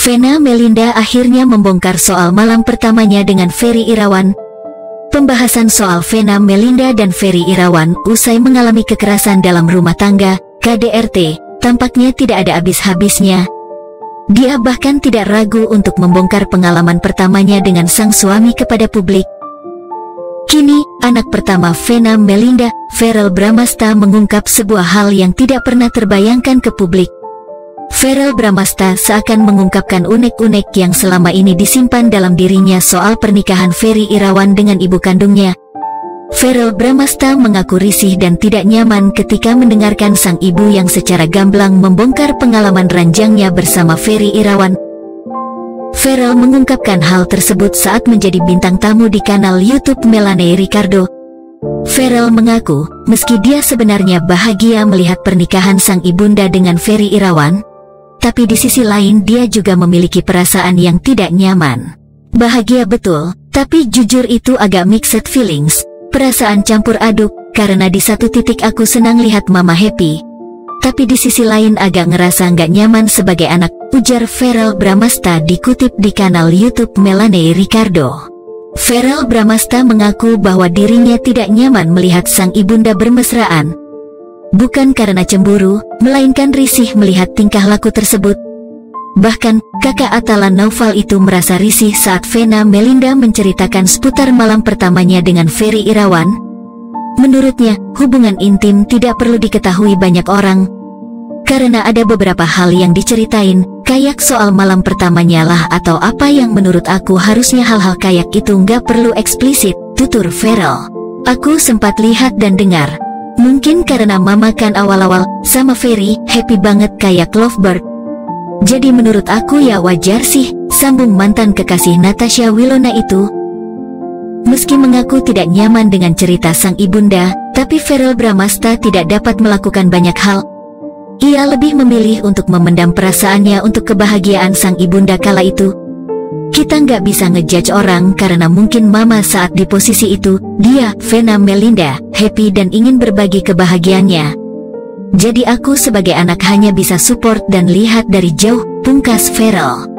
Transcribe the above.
Vena Melinda akhirnya membongkar soal malam pertamanya dengan Ferry Irawan. Pembahasan soal Vena Melinda dan Ferry Irawan usai mengalami kekerasan dalam rumah tangga, KDRT, tampaknya tidak ada habis-habisnya. Dia bahkan tidak ragu untuk membongkar pengalaman pertamanya dengan sang suami kepada publik. Kini, anak pertama Vena Melinda, Verrell Bramasta, mengungkap sebuah hal yang tidak pernah terbayangkan ke publik. Verrell Bramasta seakan mengungkapkan unek-unek yang selama ini disimpan dalam dirinya soal pernikahan Ferry Irawan dengan ibu kandungnya. Verrell Bramasta mengaku risih dan tidak nyaman ketika mendengarkan sang ibu yang secara gamblang membongkar pengalaman ranjangnya bersama Ferry Irawan. Verrell mengungkapkan hal tersebut saat menjadi bintang tamu di kanal YouTube Melanie Ricardo. Verrell mengaku, meski dia sebenarnya bahagia melihat pernikahan sang ibunda dengan Ferry Irawan, tapi di sisi lain dia juga memiliki perasaan yang tidak nyaman. Bahagia betul, tapi jujur itu agak mixed feelings, perasaan campur aduk, karena di satu titik aku senang lihat mama happy, tapi di sisi lain agak ngerasa nggak nyaman sebagai anak, ujar Verrell Bramasta dikutip di kanal YouTube Melanie Ricardo. Verrell Bramasta mengaku bahwa dirinya tidak nyaman melihat sang ibunda bermesraan. Bukan karena cemburu, melainkan risih melihat tingkah laku tersebut. Bahkan, kakak Atala Naufal itu merasa risih saat Vena Melinda menceritakan seputar malam pertamanya dengan Ferry Irawan. Menurutnya, hubungan intim tidak perlu diketahui banyak orang. Karena ada beberapa hal yang diceritain, kayak soal malam pertamanya lah atau apa yang menurut aku harusnya hal-hal kayak itu nggak perlu eksplisit, tutur Verrell. Aku sempat lihat dan dengar. Mungkin karena mama kan awal-awal sama Ferry happy banget kayak lovebird. Jadi menurut aku ya wajar sih, sambung mantan kekasih Natasha Wilona itu. Meski mengaku tidak nyaman dengan cerita sang ibunda, tapi Verrell Bramasta tidak dapat melakukan banyak hal. Ia lebih memilih untuk memendam perasaannya untuk kebahagiaan sang ibunda kala itu. Kita nggak bisa ngejudge orang karena mungkin mama saat di posisi itu, dia, Vena Melinda, happy dan ingin berbagi kebahagiaannya. Jadi aku sebagai anak hanya bisa support dan lihat dari jauh, pungkas Verrell.